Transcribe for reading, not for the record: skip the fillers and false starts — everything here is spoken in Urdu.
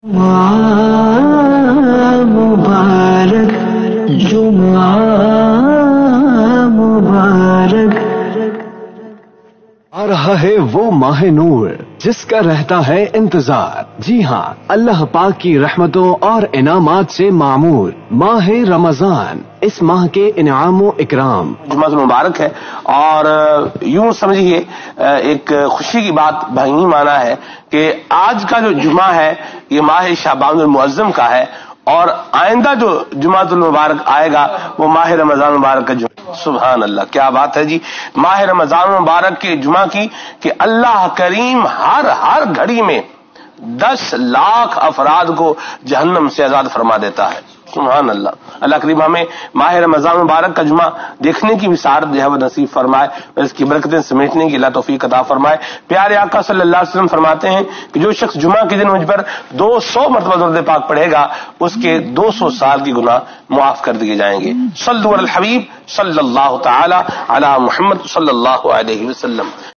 مبارک جمعہ مبارک آ رہا ہے وہ ماہ نور جس کا رہتا ہے انتظار. جی ہاں، اللہ پاک کی رحمتوں اور انعامات سے معمور ماہ رمضان، اس ماہ کے انعام و اکرام. جمعہ مبارک ہے اور یوں سمجھیے ایک خوشی کی بات بھائی مانا ہے کہ آج کا جو جمعہ ہے یہ ماہ شعبان المعظم کا ہے اور آئندہ جو جمعہ المبارک آئے گا وہ ماہ رمضان مبارک کا جمعہ. سبحان اللہ، کیا بات ہے جی. ماہ رمضان مبارک کے جمعہ کی کہ اللہ کریم ہر گھڑی میں 10 لاکھ افراد کو جہنم سے آزاد فرما دیتا ہے. سبحان اللہ. اللہ کریم ہمیں ماہ رمضان مبارک کا جمعہ دیکھنے کی وسعت جو ہے وہ نصیب فرمائے اور اس کی برکتیں سمیٹنے کی اللہ توفیق عطا فرمائے. پیارے آقا صلی اللہ علیہ وسلم فرماتے ہیں کہ جو شخص جمعہ کے دن مجھ پر 200 مرتبہ درود پاک پڑھے گا اس کے 200 سال کی گناہ معاف کر دیے جائیں گے. صلوا علی الحبیب صلی اللہ تعالی علی محمد صلی اللہ علیہ وسلم.